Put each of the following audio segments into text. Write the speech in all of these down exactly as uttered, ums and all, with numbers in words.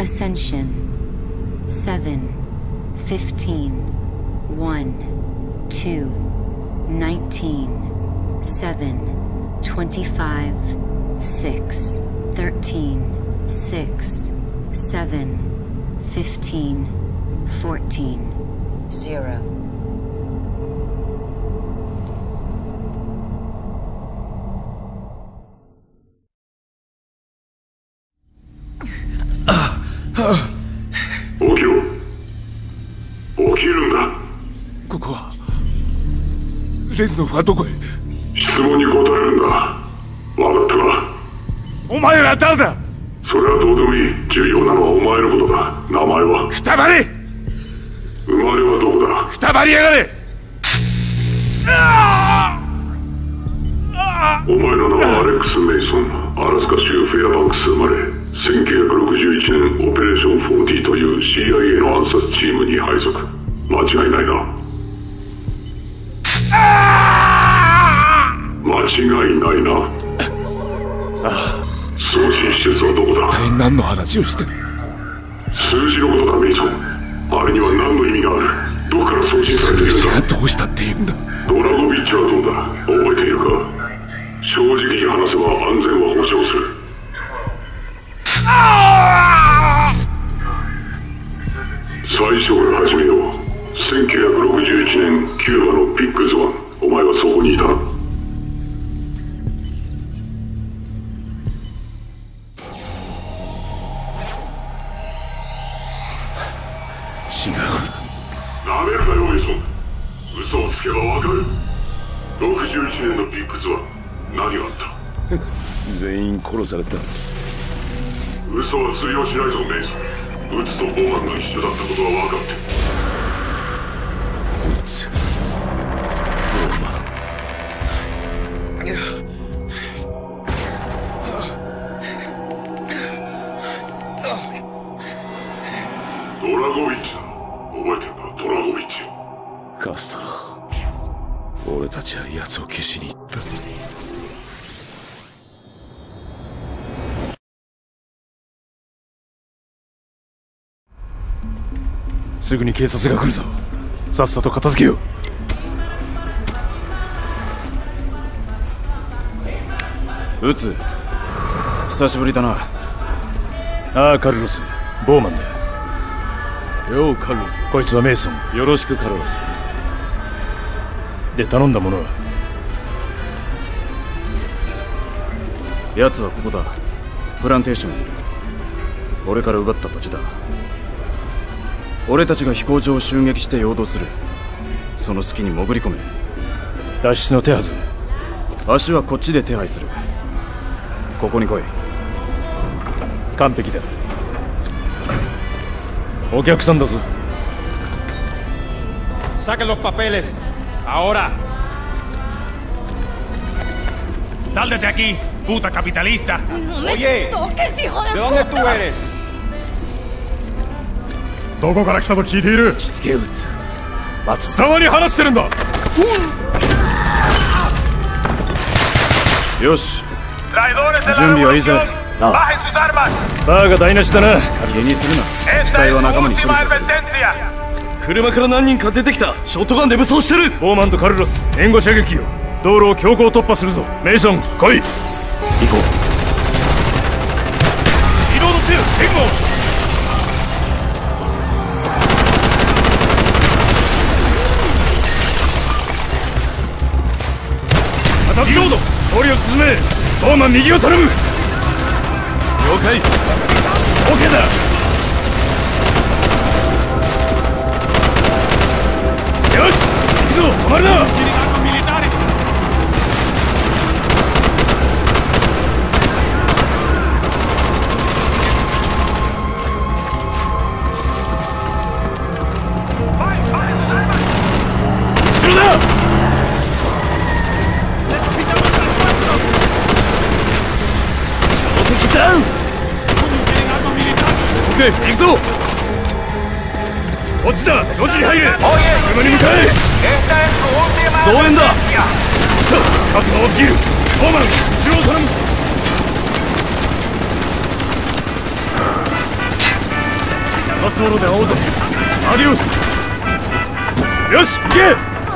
Ascension. Seven. Fifteen. One. Two. Nineteen. Seven. Twenty-five. Six. Thirteen. Six. Seven. Fifteen. Fourteen. Zero. 起きろ。起きるんだ。 ここはレズノフはどこへ？ 質問に答えるんだ。分かったか？ お前ら誰だ？ それはどうでもいい。重要なのはお前のことだ。名前は？ くたばれ！ 生まれはどこだ？ くたばりやがれ！ お前の名はアレックス・メイソン。アラスカ州フェアバンクス生まれ、せんきゅうひゃくろくじゅういちねんオペレーションフォーティーという シーアイエー の暗殺チームに配属。間違いないな。間違いないな。 ああ。 送信施設はどこだ？ 一体何の話をしてる？ 数字のことだ、メイソン。あれには何の意味がある？どこから送信されているんだ？ 数字がどうしたって言うんだ？ ドラゴビッチはどうだ？覚えているか？正直に話せば安全は保証する。最初から始めよう。せんきゅうひゃくろくじゅういちねんキューバのピッグズ湾。お前はそこにいた。 違う。 なめるなよ、メイソン。嘘をつけばわかる。ろくじゅういちねんのピッグズ湾、何があった？ 全員殺された。 嘘は通用しないぞ、メイソン。ウッズとボーマンが一緒だったことは分かってる。 ウッズ、ボーマン。 ドラゴビッチだ。覚えてるか？ドラゴビッチ。 カストロ、俺たちは奴を消しに行った。すぐに警察が来るぞ。さっさと片付けよう。撃つ。久しぶりだな。ああ、カルロス、ボーマンだ。よう、カルロス。こいつはメイソン。よろしく、カルロス。で、頼んだものは？奴はここだ。プランテーションにいる。俺から奪った土地だ。俺たちが飛行場を襲撃して陽動する。その隙に潜り込め。脱出の手はず。足はこっちで手配する。ここに来い。完璧だ。お客さんだぞ。 Saquen los papeles. Ahora. Sal de aquí, puta capitalista. Oye, ¿de dónde tú eres? どこから来たと聞いている。しつけ打つ。松沢に話してるんだ。よし、準備はいいぜ。ああ、バーが台無しだな。気にするな。死体は仲間に処理させる。車から何人か出てきた。ショットガンで武装してる。ボーマンとカルロス、援護射撃よ。道路を強行突破するぞ。メイソン、来い。行こう。移動のせよ、援護。リロード、通りを進め。ボーマン、右を頼む。了解。 OK だ。よし、行くぞ。止まるな。後ろだ。ダウン。オッケー、行くぞ。こっちだ。路地に入れ。車に向かえ。増援だ。さあ、数が多すぎる。ボーマン、後ろを頼む。 滑走路で会おうぜ。アディオス。よし、行け。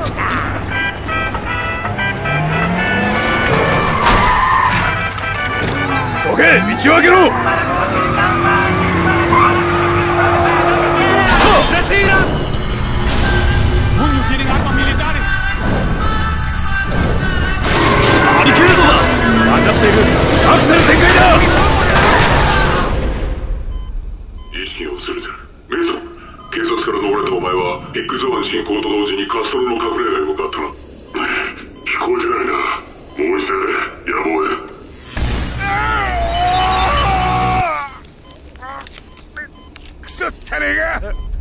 オッケー、道を開けろ。ハリケーンだ。分かっている。アクセル全開だ。 意識が薄れてる。メイソン、警察から逃れたお前はビッグザワン進行と同時にカストロの隠れ家へ向かったな。聞こえてないな。もう一度野望へ。 クソったれが。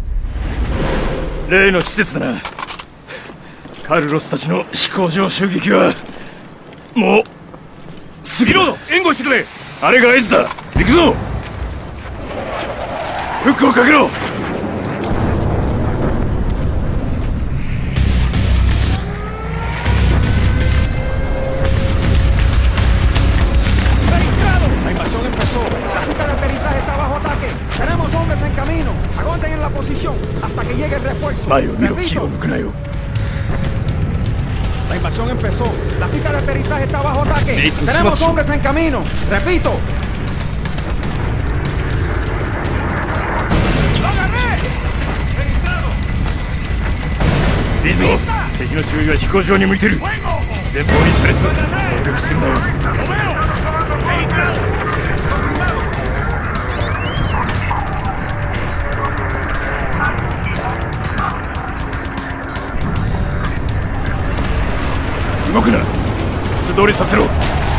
例の施設だな。カルロスたちの飛行場襲撃はもう過ぎろ。援護してくれ。あれが合図だ。行くぞ。フックをかけろ。前を見ろ。気を抜くなよ。 La invasión empezó. La pista de aterrizaje está bajo ataque. Tenemos hombres en camino. Repito. ¡Lo agarré! ¡Registrado! いいぞ。敵の注意は飛行場に向いてる。前方に車列。協力するなよ。動くな。素通りさせろ。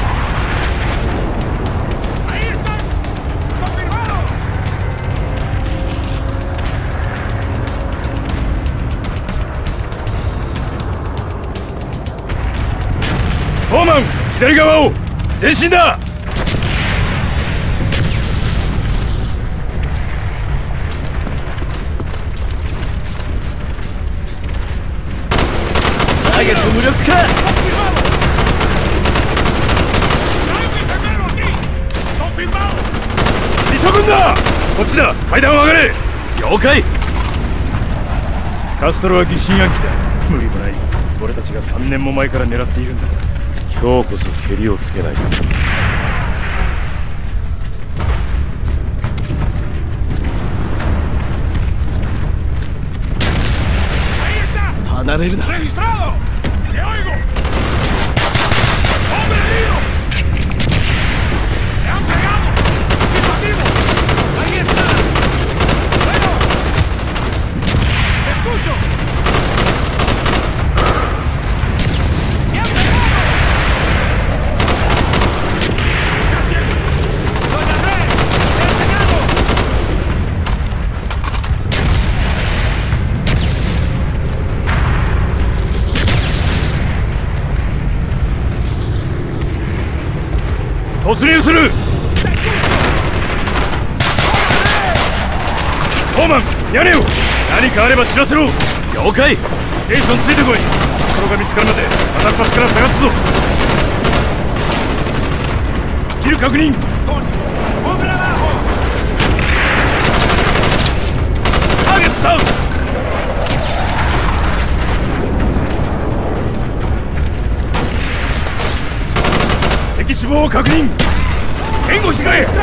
フォーマン、左側を前進だ。ターゲット無力化。急ぐんだ。こっちだ。階段を上がれ。了解。カストロは疑心暗鬼だ。無理もない。俺たちがさんねんも前から狙っているんだ。今日こそケリをつけないと。離れるな。突入する。フォーマン、屋根を。何かあれば知らせろ。了解。ステーションついてこい。そのが見つかるまで片っ端から探すぞ。キル確認。ターゲットダウン。敵死亡を確認。援護してくれ。ど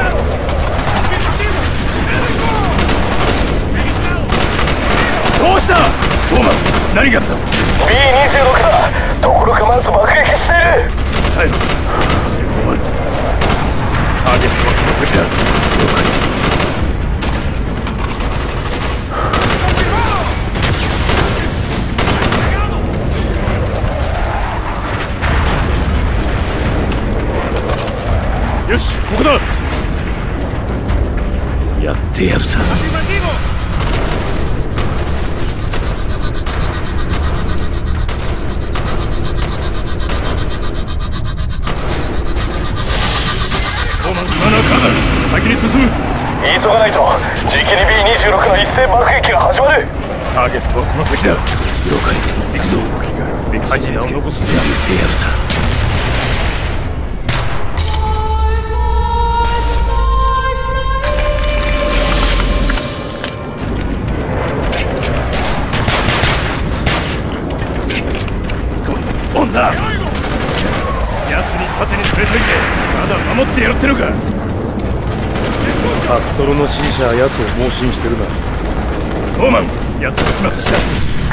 うしたフォーマン、何があった。 ビーにじゅうろく だ。ところがまず爆撃している。耐えろ。それも終わる。ターゲットはこの先だ。了解。よし、ここだ。やってやるさ。ローマンスマナーカーだ。先に進む。急がないとじきに ビーにじゅうろく の一斉爆撃が始まる。ターゲットはこの先だ。了解。行くぞ。恥名を残すんじゃやってやるさ。 カストロの支持者は奴を盲信してるな。 ノーマン、奴を始末した。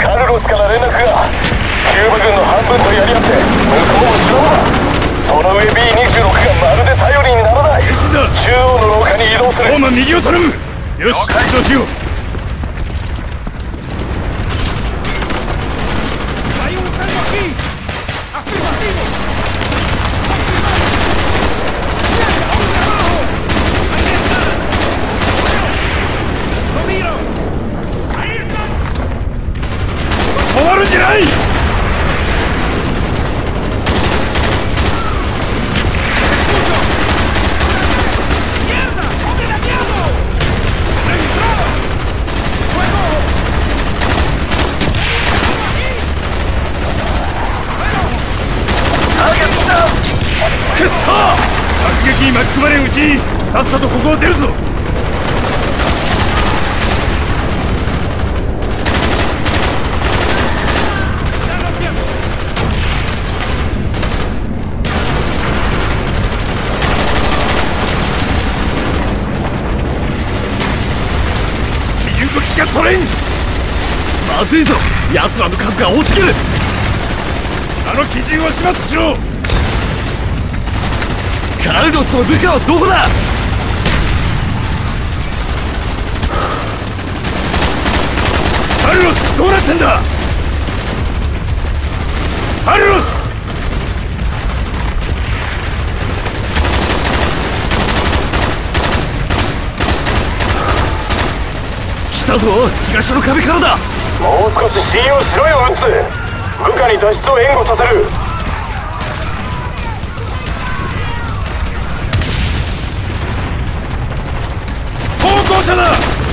カルロスから連絡が。キューバ軍の半分とやり合って向こうをしのぐだ。その上 ビーにじゅうろく がまるで頼りにならない。中央の廊下に移動する。 ノーマン、右を頼む。よし、移動しよう。止まるんじゃない。くっそー、爆撃に巻き込まれんうちにさっさとここを出るぞ。身動きが取れん。まずいぞ、奴らの数が多すぎる。あの基準を始末しろ。カルロスの部下はどこだ。カルロス、どうなってんだ。カルロス、来たぞ、東の壁からだ。 もう少し信用しろよ、ウッズ。部下に脱出を援護させる。 装甲車だ。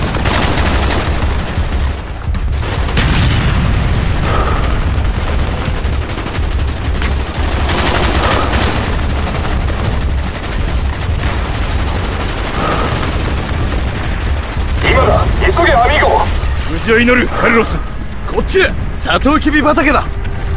今だ、急げアミーゴ。 無事を祈る。カルロス、こっちへ。サトウキビ畑だ。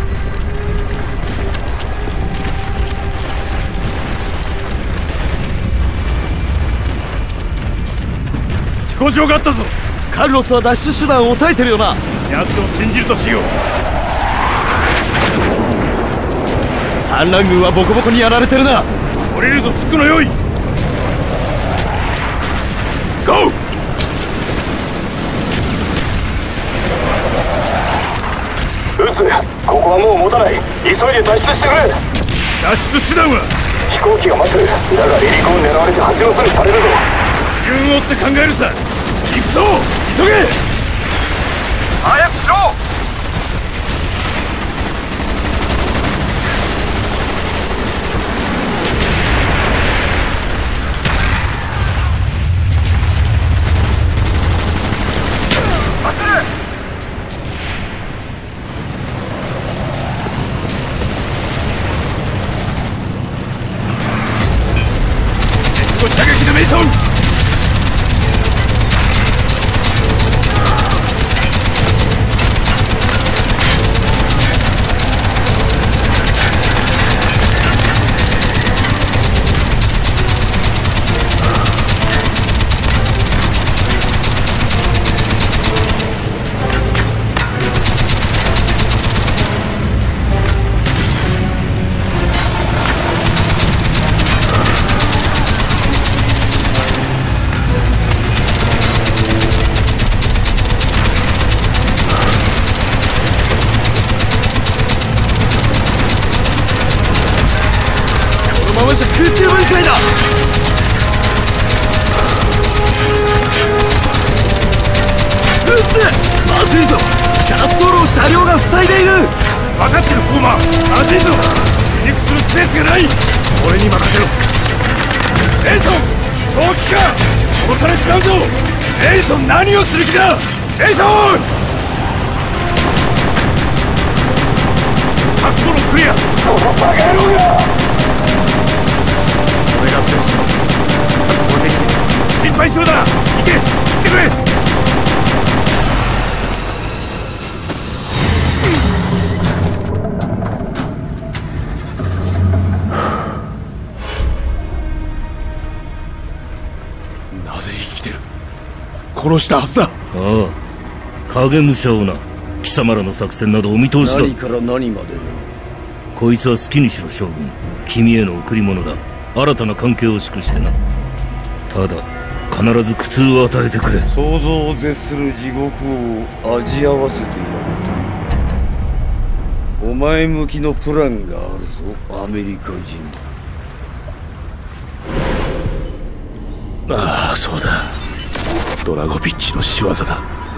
飛行場があったぞ。カルロスは脱出手段を抑えてるよな。奴を信じるとしよう。反乱軍はボコボコにやられてるな。降りるぞ、服の用意。ゴー。 ウッズ、ここはもう持たない。急いで脱出してくれ。 脱出手段は飛行機が待つ。だが離陸を狙われて発用すにされるぞ。 順を追って考えるさ。行くぞ、急げ。 早くしろ。 射撃のメイソン。空中分解だ。うっせ、まずいぞ。ガラス道路を車両が塞いでいる。分かってるフォーマー、まずいぞ。離陸するスペースがない。俺に任せろ。エイソン、正気か。殺されちまうぞ。エイソン、何をする気だ。エイソン、滑走路クリア。 このバカ野郎が。 俺がベストだ。これでいい。心配性だ。行け、行ってくれ。 なぜ生きてる？殺したはずだ。ああ、影武者をな。貴様らの作戦などお見通しだ。 何から何までな。 こいつは好きにしろ将軍。君への贈り物だ。新たな関係を祝してな。ただ必ず苦痛を与えてくれ。 想像を絶する地獄を味合わせてやると。お前向きのプランがあるぞ、アメリカ人。 ああ、そうだ。ドラゴビッチの仕業だ。